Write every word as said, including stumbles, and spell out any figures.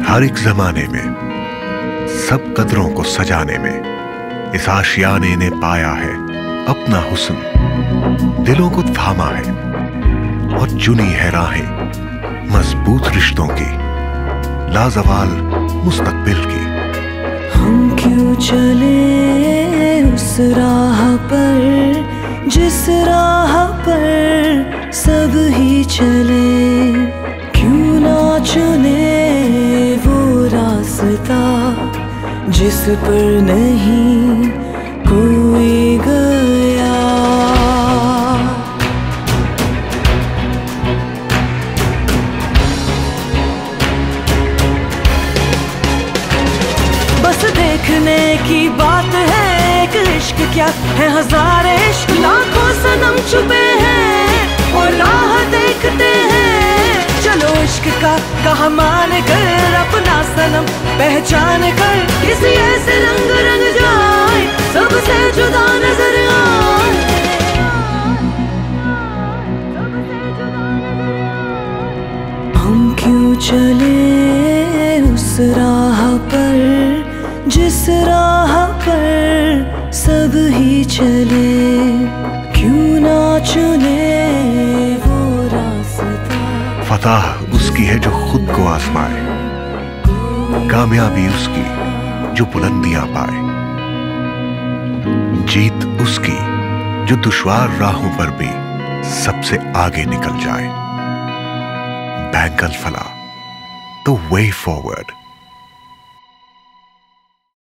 हर एक जमाने में सब कदरों को सजाने में इस आशियाने ने पाया है अपना हुस्न, दिलों को थामा है और चुनी है राहें मजबूत रिश्तों की, लाजवाल मुस्तकबिल की। हम क्यों चले उस राह पर जिस राह पर सब ही चले, क्यों ना चुने वो रास्ता जिस पर नहीं कोई गया। बस देखने की बात है एक इश्क क्या है, हजार इश्क लाखों सनम छुपे हैं और राह देखते हैं। चलो इश्क का कहा मान कर अपना सनम पहचान कर, किसी ऐसे रंग रंग जाए सबसे जुदा नजर आए। हम क्यों चले उस राह पर जिस राह पर सब ही चले, क्यों ना चुने वो रास्ता। फतह उसकी है जो खुद को आजमाए, कामयाबी उसकी जो बुलंदियां पाए, जीत उसकी जो दुश्वार राहों पर भी सबसे आगे निकल जाए। Bank Al Falah, the way forward.